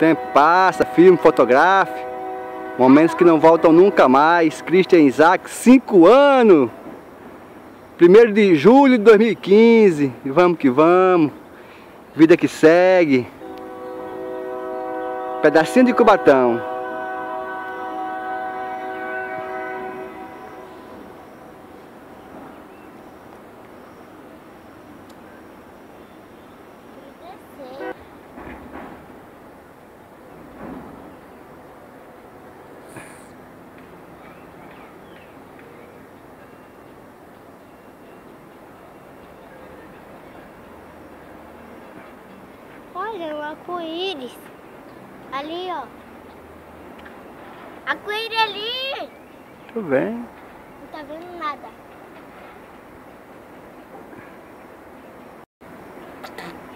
tempo passa, filme, fotografe. Momentos que não voltam nunca mais. Christian Isaac, 5 anos. 1º de julho de 2015. E vamos que vamos. Vida que segue. Pedacinho de Cubatão. Olha, um arco-íris. Ali, ó. Arco-íris ali. Tô vendo. Não tá vendo nada.